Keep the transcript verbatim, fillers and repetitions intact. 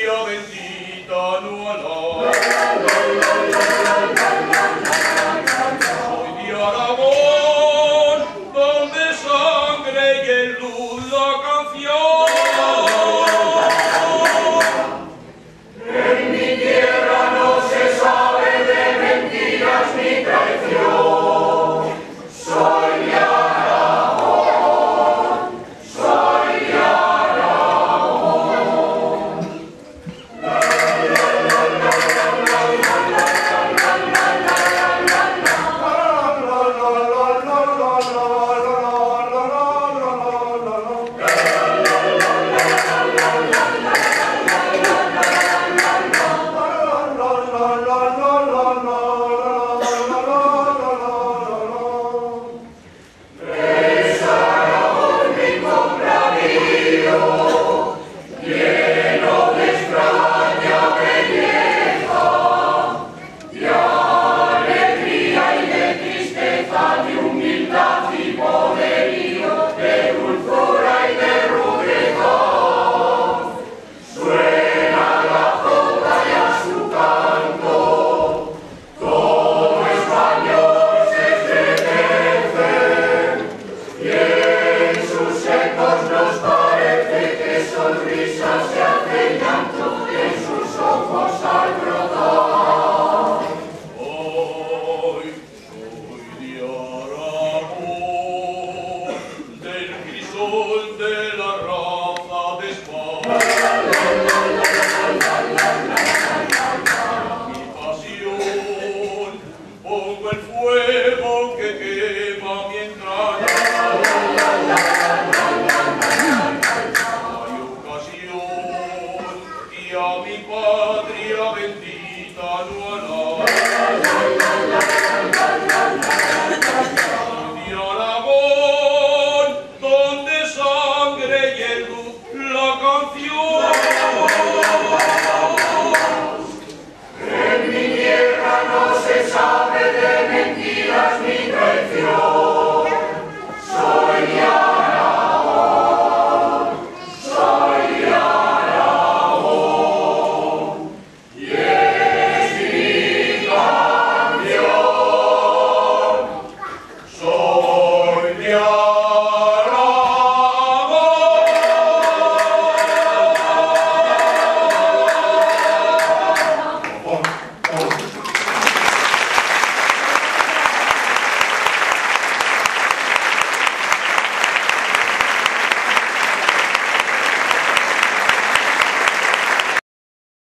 patria bendita no alaba. Soy de Aragón, donde sangre y el luz la canción. En mi tierra no se sabe de mentiras ni traición. Soy de Aragón, soy de Aragón. Es Aragón mi compravío, lleno de extraña belleza, de alegría y de tristeza, de humildad y poderío, de dulzura y de rudeza. Suena la jota y a su canto, todo español se estremece, y en sus ecos nos parece que sonrisas se hacen llanto en sus ojos al brotar. Hoy soy de Aragón, del crisol de la raza de España. Mi pasión, pongo el fuego que quema mi entraña. Hay ocasión y a mi patria bendita no alaba. Soy de Aragón, donde sangre y el luz la canción.